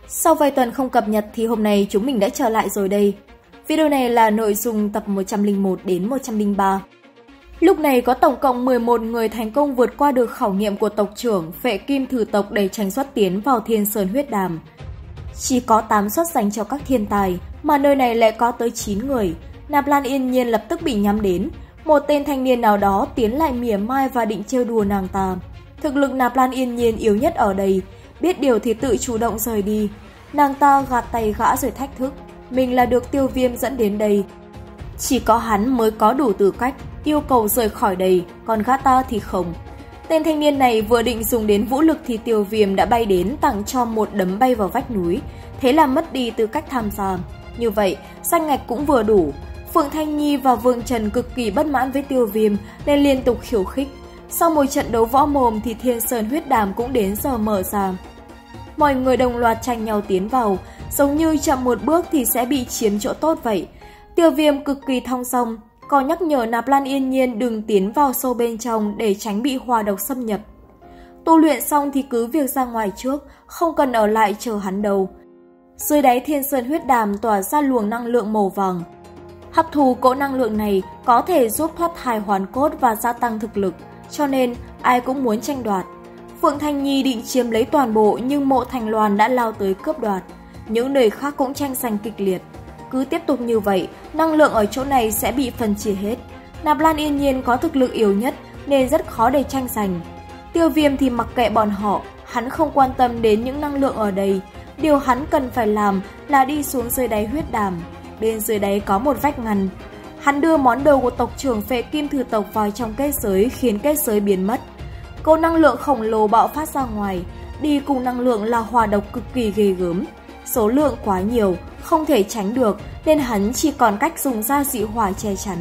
Sau vài tuần không cập nhật thì hôm nay chúng mình đã trở lại rồi đây. Video này là nội dung tập 101 đến 103. Lúc này có tổng cộng 11 người thành công vượt qua được khảo nghiệm của tộc trưởng Phệ Kim Thử tộc để tranh xuất tiến vào Thiên Sơn Huyết Đàm. Chỉ có 8 suất dành cho các thiên tài, mà nơi này lại có tới 9 người. Nạp Lan yên nhiên lập tức bị nhắm đến. Một tên thanh niên nào đó tiến lại mỉa mai và định trêu đùa nàng ta. Thực lực Nạp Lan yên nhiên yếu nhất ở đây, biết điều thì tự chủ động rời đi. Nàng ta gạt tay gã rồi thách thức, mình là được Tiêu Viêm dẫn đến đây. Chỉ có hắn mới có đủ tư cách yêu cầu rời khỏi đây, còn gã ta thì không. Tên thanh niên này vừa định dùng đến vũ lực thì Tiêu Viêm đã bay đến tặng cho một đấm bay vào vách núi, thế là mất đi tư cách tham gia. Như vậy, danh ngạch cũng vừa đủ. Phượng Thanh Nhi và Vương Trần cực kỳ bất mãn với Tiêu Viêm nên liên tục khiêu khích. Sau một trận đấu võ mồm thì Thiên Sơn Huyết Đàm cũng đến giờ mở ra. Mọi người đồng loạt tranh nhau tiến vào, giống như chậm một bước thì sẽ bị chiếm chỗ tốt vậy. Tiêu Viêm cực kỳ thong dong, còn nhắc nhở Nạp Lan yên nhiên đừng tiến vào sâu bên trong để tránh bị hỏa độc xâm nhập. Tu luyện xong thì cứ việc ra ngoài trước, không cần ở lại chờ hắn đâu. Dưới đáy Thiên Sơn Huyết Đàm tỏa ra luồng năng lượng màu vàng. Hấp thu cỗ năng lượng này có thể giúp thoát thai hoàn cốt và gia tăng thực lực, cho nên ai cũng muốn tranh đoạt. Phượng Thanh Nhi định chiếm lấy toàn bộ nhưng Mộ Thành Loan đã lao tới cướp đoạt. Những nơi khác cũng tranh giành kịch liệt. Cứ tiếp tục như vậy, năng lượng ở chỗ này sẽ bị phân chia hết. Nạp Lan yên nhiên có thực lực yếu nhất nên rất khó để tranh giành. Tiêu Viêm thì mặc kệ bọn họ, hắn không quan tâm đến những năng lượng ở đây. Điều hắn cần phải làm là đi xuống dưới đáy huyết đàm. Bên dưới đáy có một vách ngăn. Hắn đưa món đồ của tộc trưởng Phệ Kim Thử tộc vào trong kết giới khiến kết giới biến mất. Cỗ năng lượng khổng lồ bạo phát ra ngoài, đi cùng năng lượng là hỏa độc cực kỳ ghê gớm. Số lượng quá nhiều, không thể tránh được nên hắn chỉ còn cách dùng ra dị hỏa che chắn.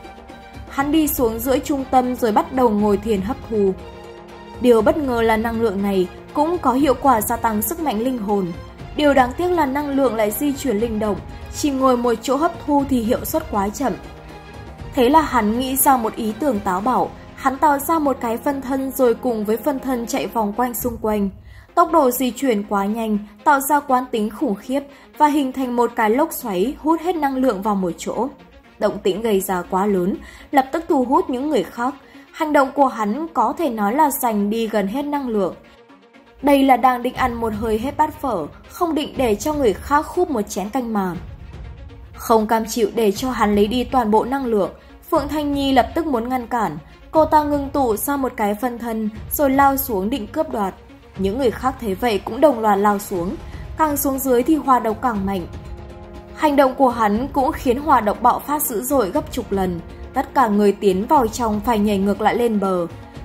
Hắn đi xuống giữa trung tâm rồi bắt đầu ngồi thiền hấp thu. Điều bất ngờ là năng lượng này cũng có hiệu quả gia tăng sức mạnh linh hồn. Điều đáng tiếc là năng lượng lại di chuyển linh động, chỉ ngồi một chỗ hấp thu thì hiệu suất quá chậm. Thế là hắn nghĩ ra một ý tưởng táo bạo, hắn tạo ra một cái phân thân rồi cùng với phân thân chạy vòng quanh xung quanh. Tốc độ di chuyển quá nhanh, tạo ra quán tính khủng khiếp và hình thành một cái lốc xoáy hút hết năng lượng vào một chỗ. Động tĩnh gây ra quá lớn, lập tức thu hút những người khác. Hành động của hắn có thể nói là giành đi gần hết năng lượng. Đây là đang định ăn một hơi hết bát phở, không định để cho người khác khúp một chén canh mà. Không cam chịu để cho hắn lấy đi toàn bộ năng lượng, Phượng Thanh Nhi lập tức muốn ngăn cản. Cô ta ngưng tụ ra một cái phân thân rồi lao xuống định cướp đoạt. Những người khác thấy vậy cũng đồng loạt lao xuống, càng xuống dưới thì hỏa độc càng mạnh. Hành động của hắn cũng khiến hỏa độc bạo phát dữ dội gấp chục lần, tất cả người tiến vào trong phải nhảy ngược lại lên bờ.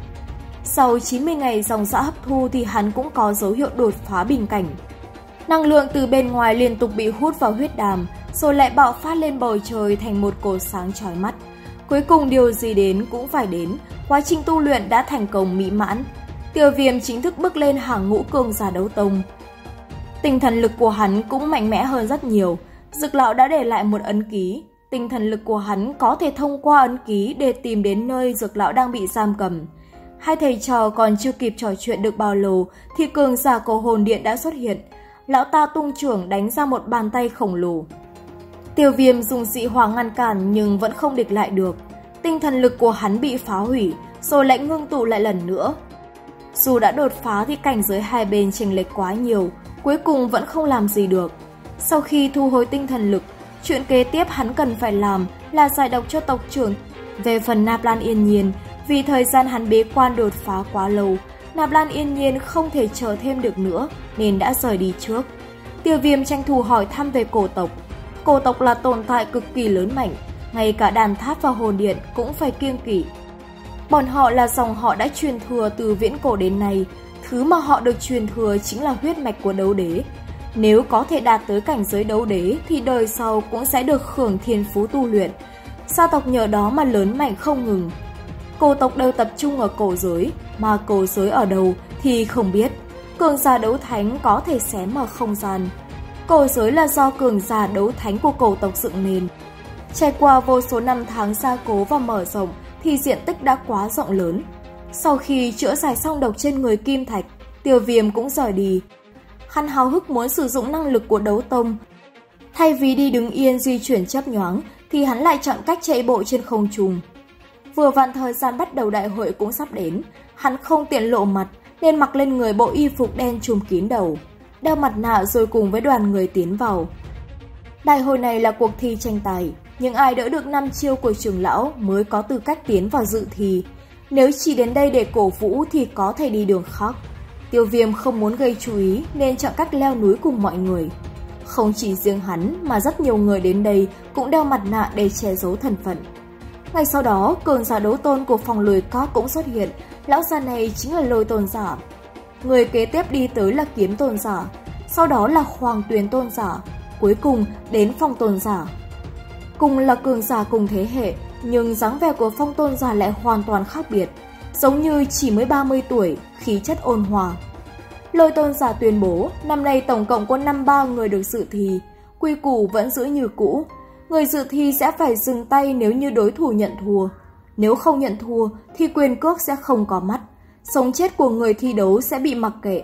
Sau 90 ngày dòng dã hấp thu thì hắn cũng có dấu hiệu đột phá bình cảnh. Năng lượng từ bên ngoài liên tục bị hút vào huyết đàm, rồi lại bạo phát lên bầu trời thành một cột sáng chói mắt. Cuối cùng điều gì đến cũng phải đến, quá trình tu luyện đã thành công mỹ mãn. Tiêu Viêm chính thức bước lên hàng ngũ cường giả đấu tông. Tinh thần lực của hắn cũng mạnh mẽ hơn rất nhiều. Dực lão đã để lại một ấn ký. Tinh thần lực của hắn có thể thông qua ấn ký để tìm đến nơi Dực lão đang bị giam cầm. Hai thầy trò còn chưa kịp trò chuyện được bao lâu thì cường giả của hồn điện đã xuất hiện. Lão ta tung chưởng đánh ra một bàn tay khổng lồ. Tiêu Viêm dùng dị hỏa ngăn cản nhưng vẫn không địch lại được. Tinh thần lực của hắn bị phá hủy, rồi lại ngưng tụ lại lần nữa. Dù đã đột phá thì cảnh giới hai bên chênh lệch quá nhiều, cuối cùng vẫn không làm gì được. Sau khi thu hồi tinh thần lực, chuyện kế tiếp hắn cần phải làm là giải độc cho tộc trưởng. Về phần Nạp Lan yên nhiên, vì thời gian hắn bế quan đột phá quá lâu, Nạp Lan yên nhiên không thể chờ thêm được nữa nên đã rời đi trước. Tiêu Viêm tranh thủ hỏi thăm về cổ tộc. Cổ tộc là tồn tại cực kỳ lớn mạnh, ngay cả đàn tháp và hồn điện cũng phải kiêng kỵ. Bọn họ là dòng họ đã truyền thừa từ viễn cổ đến nay, thứ mà họ được truyền thừa chính là huyết mạch của đấu đế. Nếu có thể đạt tới cảnh giới đấu đế thì đời sau cũng sẽ được hưởng thiên phú tu luyện. Gia tộc nhờ đó mà lớn mạnh không ngừng. Cổ tộc đều tập trung ở cổ giới, mà cổ giới ở đâu thì không biết. Cường giả đấu thánh có thể xé mở không gian. Cổ giới là do cường giả đấu thánh của cổ tộc dựng nên. Trải qua vô số năm tháng gia cố và mở rộng thì diện tích đã quá rộng lớn. Sau khi chữa giải xong độc trên người Kim Thạch, Tiêu Viêm cũng rời đi. Hắn háo hức muốn sử dụng năng lực của đấu tông. Thay vì đi đứng yên di chuyển chớp nhoáng thì hắn lại chọn cách chạy bộ trên không trung. Vừa vặn thời gian bắt đầu đại hội cũng sắp đến, hắn không tiện lộ mặt nên mặc lên người bộ y phục đen trùm kín đầu, đeo mặt nạ rồi cùng với đoàn người tiến vào. Đại hội này là cuộc thi tranh tài, nhưng ai đỡ được 5 chiêu của trưởng lão mới có tư cách tiến vào dự thi. Nếu chỉ đến đây để cổ vũ thì có thể đi đường khác. Tiêu Viêm không muốn gây chú ý nên chọn cách leo núi cùng mọi người. Không chỉ riêng hắn mà rất nhiều người đến đây cũng đeo mặt nạ để che giấu thân phận. Ngay sau đó, cường giả đấu tôn của phòng lùi các cũng xuất hiện, lão già này chính là Lôi Tôn giả. Người kế tiếp đi tới là Kiếm Tôn giả, sau đó là Hoàng Tuyền Tôn giả, cuối cùng đến Phong Tôn giả. Cùng là cường giả cùng thế hệ, nhưng dáng vẻ của Phong Tôn giả lại hoàn toàn khác biệt, giống như chỉ mới 30 tuổi, khí chất ôn hòa. Lôi Tôn giả tuyên bố, năm nay tổng cộng có 53 người được dự thi, quy củ vẫn giữ như cũ. Người dự thi sẽ phải dừng tay nếu như đối thủ nhận thua. Nếu không nhận thua thì quyền cước sẽ không có mắt. Sống chết của người thi đấu sẽ bị mặc kệ.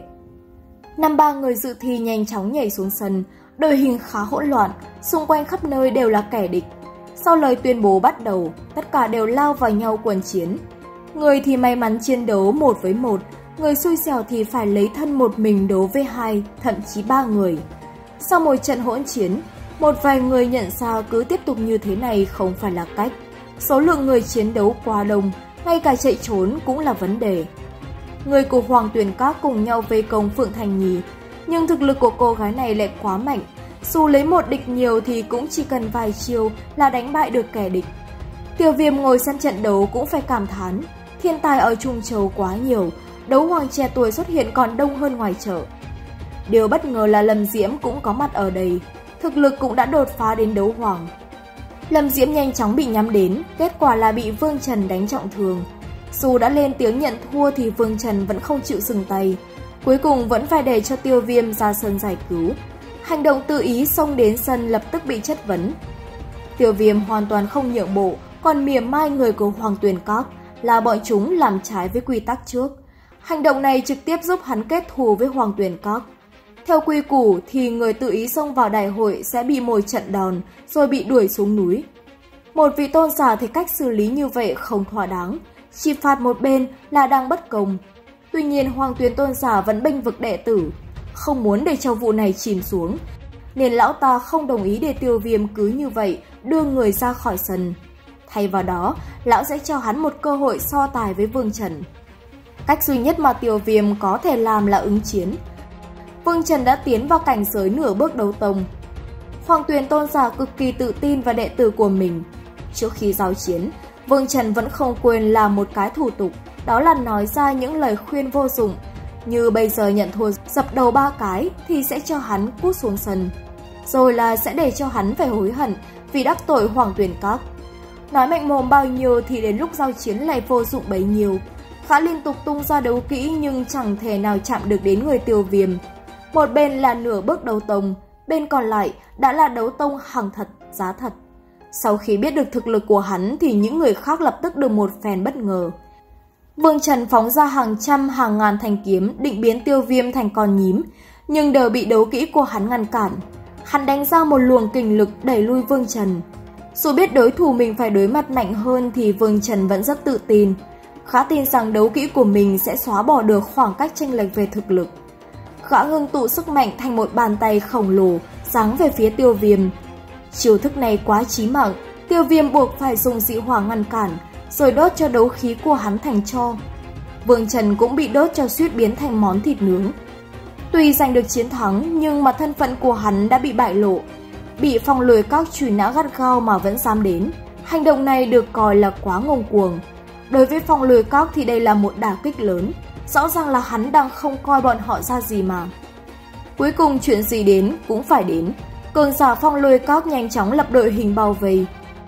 53 người dự thi nhanh chóng nhảy xuống sân. Đội hình khá hỗn loạn, xung quanh khắp nơi đều là kẻ địch. Sau lời tuyên bố bắt đầu, tất cả đều lao vào nhau quần chiến. Người thì may mắn chiến đấu 1 với 1, người xui xẻo thì phải lấy thân một mình đấu với 2, thậm chí 3 người. Sau một trận hỗn chiến, một vài người nhận ra cứ tiếp tục như thế này không phải là cách. Số lượng người chiến đấu quá đông, ngay cả chạy trốn cũng là vấn đề. Người của Hoàng Tuyền Các cùng nhau vây công Phượng Thành Nhi, nhưng thực lực của cô gái này lại quá mạnh. Dù lấy một địch nhiều thì cũng chỉ cần vài chiêu là đánh bại được kẻ địch. Tiêu Viêm ngồi xem trận đấu cũng phải cảm thán, thiên tài ở Trung Châu quá nhiều, đấu hoàng trẻ tuổi xuất hiện còn đông hơn ngoài chợ. Điều bất ngờ là Lâm Diễm cũng có mặt ở đây, thực lực cũng đã đột phá đến đấu hoàng. Lâm Diễm nhanh chóng bị nhắm đến, kết quả là bị Vương Trần đánh trọng thương. Dù đã lên tiếng nhận thua thì Vương Trần vẫn không chịu dừng tay, cuối cùng vẫn phải để cho Tiêu Viêm ra sân giải cứu. Hành động tự ý xông đến sân lập tức bị chất vấn. Tiêu Viêm hoàn toàn không nhượng bộ, còn mỉa mai người của Hoàng Tuyền Các là bọn chúng làm trái với quy tắc trước. Hành động này trực tiếp giúp hắn kết thù với Hoàng Tuyền Các. Theo quy củ thì người tự ý xông vào đại hội sẽ bị một trận đòn rồi bị đuổi xuống núi. Một vị tôn giả thì cách xử lý như vậy không thỏa đáng, chỉ phạt một bên là đang bất công. Tuy nhiên Hoàng Tuyền Tôn giả vẫn bênh vực đệ tử, không muốn để cho vụ này chìm xuống, nên lão ta không đồng ý để Tiêu Viêm cứ như vậy đưa người ra khỏi sân. Thay vào đó, lão sẽ cho hắn một cơ hội so tài với Vương Trần. Cách duy nhất mà Tiêu Viêm có thể làm là ứng chiến. Vương Trần đã tiến vào cảnh giới nửa bước đấu tông. Hoàng Tuyền Tôn giả cực kỳ tự tin vào đệ tử của mình. Trước khi giao chiến, Vương Trần vẫn không quên làm một cái thủ tục, đó là nói ra những lời khuyên vô dụng. Như bây giờ nhận thua dập đầu 3 cái thì sẽ cho hắn cút xuống sân. Rồi là sẽ để cho hắn phải hối hận vì đắc tội Hoàng Tuyền Các. Nói mạnh mồm bao nhiêu thì đến lúc giao chiến lại vô dụng bấy nhiêu. Khá liên tục tung ra đấu kỹ nhưng chẳng thể nào chạm được đến người Tiêu Viêm. Một bên là nửa bước đấu tông, bên còn lại đã là đấu tông hàng thật, giá thật. Sau khi biết được thực lực của hắn thì những người khác lập tức được một phen bất ngờ. Vương Trần phóng ra hàng trăm hàng ngàn thanh kiếm định biến Tiêu Viêm thành con nhím, nhưng đều bị đấu kỹ của hắn ngăn cản. Hắn đánh ra một luồng kình lực đẩy lui Vương Trần. Dù biết đối thủ mình phải đối mặt mạnh hơn thì Vương Trần vẫn rất tự tin. Khá tin rằng đấu kỹ của mình sẽ xóa bỏ được khoảng cách chênh lệch về thực lực. Gã ngưng tụ sức mạnh thành một bàn tay khổng lồ giáng về phía Tiêu Viêm. Chiêu thức này quá chí mạng, Tiêu Viêm buộc phải dùng dị hỏa ngăn cản, rồi đốt cho đấu khí của hắn thành tro. Vương Trần cũng bị đốt cho suýt biến thành món thịt nướng. Tuy giành được chiến thắng nhưng mà thân phận của hắn đã bị bại lộ, bị Phong Lôi Các truy nã gắt gao mà vẫn dám đến. Hành động này được coi là quá ngông cuồng. Đối với Phong Lôi Các thì đây là một đả kích lớn, rõ ràng là hắn đang không coi bọn họ ra gì mà. Cuối cùng chuyện gì đến cũng phải đến, cường giả Phong Lôi Các nhanh chóng lập đội hình bao vây.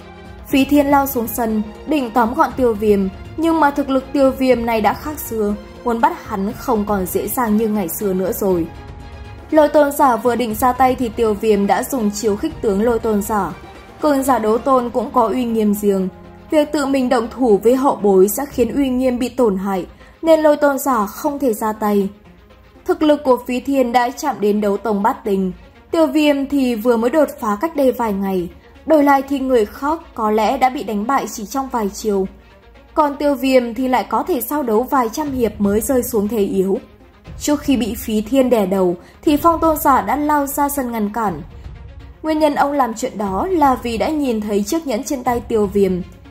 Phí Thiên lao xuống sân, định tóm gọn Tiêu Viêm, nhưng mà thực lực Tiêu Viêm này đã khác xưa, muốn bắt hắn không còn dễ dàng như ngày xưa nữa rồi. Lôi Tôn giả vừa định ra tay thì Tiêu Viêm đã dùng chiêu khích tướng Lôi Tôn giả. Cường giả đấu tôn cũng có uy nghiêm riêng, việc tự mình động thủ với hậu bối sẽ khiến uy nghiêm bị tổn hại, nên Lôi Tôn giả không thể ra tay. Thực lực của Phí Thiên đã chạm đến đấu tông bát tinh. Tiêu Viêm thì vừa mới đột phá cách đây vài ngày, đổi lại thì người khác có lẽ đã bị đánh bại chỉ trong vài chiều. Còn Tiêu Viêm thì lại có thể giao đấu vài trăm hiệp mới rơi xuống thế yếu. Trước khi bị Phí Thiên đè đầu thì Phong Tôn Giả đã lao ra sân ngăn cản. Nguyên nhân ông làm chuyện đó là vì đã nhìn thấy chiếc nhẫn trên tay Tiêu Viêm.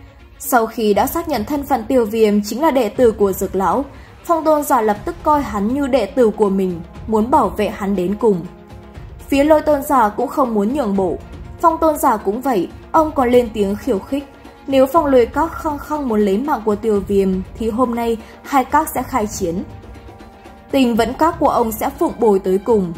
Sau khi đã xác nhận thân phận Tiêu Viêm chính là đệ tử của Dược Lão, Phong Tôn Giả lập tức coi hắn như đệ tử của mình, muốn bảo vệ hắn đến cùng. Phía Lôi Tôn Giả cũng không muốn nhượng bộ, Phong Tôn Giả cũng vậy, ông còn lên tiếng khiêu khích. Nếu Phong Lôi Các khăng khăng muốn lấy mạng của Tiêu Viêm thì hôm nay hai các sẽ khai chiến. Tình vẫn các của ông sẽ phụng bồi tới cùng.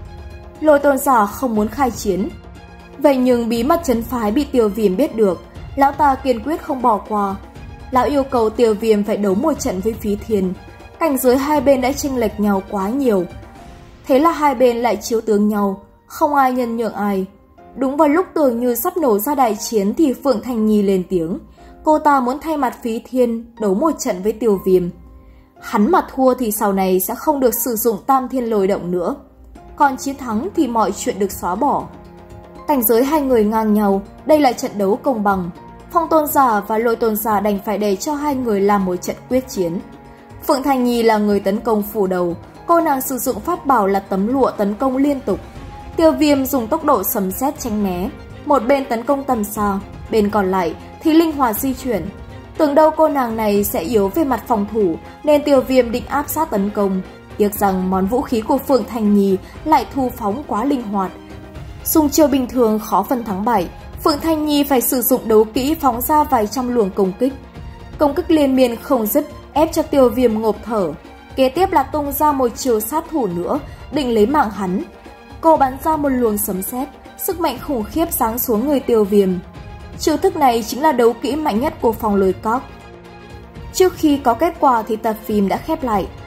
Lôi Tôn Giả không muốn khai chiến. Vậy nhưng bí mật trấn phái bị Tiêu Viêm biết được, lão ta kiên quyết không bỏ qua. Lão yêu cầu Tiêu Viêm phải đấu một trận với Phí Thiên. Cảnh giới hai bên đã chênh lệch nhau quá nhiều. Thế là hai bên lại chiếu tướng nhau, không ai nhân nhượng ai. Đúng vào lúc tưởng như sắp nổ ra đại chiến thì Phượng Thanh Nhi lên tiếng. Cô ta muốn thay mặt Phí Thiên đấu một trận với Tiêu Viêm. Hắn mà thua thì sau này sẽ không được sử dụng Tam Thiên Lôi Động nữa. Còn chiến thắng thì mọi chuyện được xóa bỏ. Cảnh giới hai người ngang nhau, đây là trận đấu công bằng. Phong Tôn Giả và Lôi Tôn Giả đành phải để cho hai người làm một trận quyết chiến. Phượng Thanh Nhi là người tấn công phủ đầu, cô nàng sử dụng pháp bảo là tấm lụa tấn công liên tục. Tiêu Viêm dùng tốc độ sấm sét tránh né, một bên tấn công tầm xa, bên còn lại thì linh hoạt di chuyển. Tưởng đâu cô nàng này sẽ yếu về mặt phòng thủ nên Tiêu Viêm định áp sát tấn công. Tiếc rằng món vũ khí của Phượng Thanh Nhi lại thu phóng quá linh hoạt. Dùng chiêu bình thường khó phân thắng bại, Phượng Thanh Nhi phải sử dụng đấu kỹ phóng ra vài trăm luồng công kích. Công kích liên miên không dứt ép cho Tiêu Viêm ngộp thở. Kế tiếp là tung ra một chiêu sát thủ nữa, định lấy mạng hắn. Cô bắn ra một luồng sấm sét, sức mạnh khủng khiếp giáng xuống người Tiêu Viêm. Chiêu thức này chính là đấu kỹ mạnh nhất của Phong Lôi Các. Trước khi có kết quả thì tập phim đã khép lại.